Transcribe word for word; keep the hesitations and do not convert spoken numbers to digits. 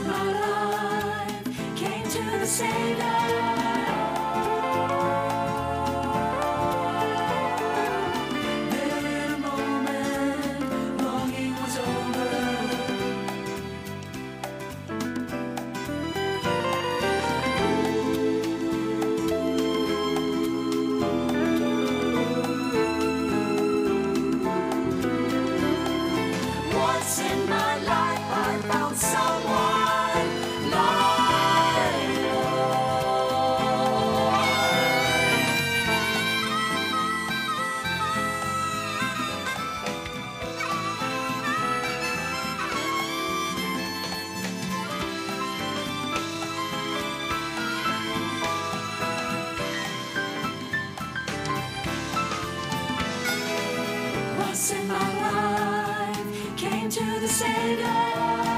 in my life came to the Savior. Then in a moment, longing was over. Once in my life I found someone like once in my life came to the Savior.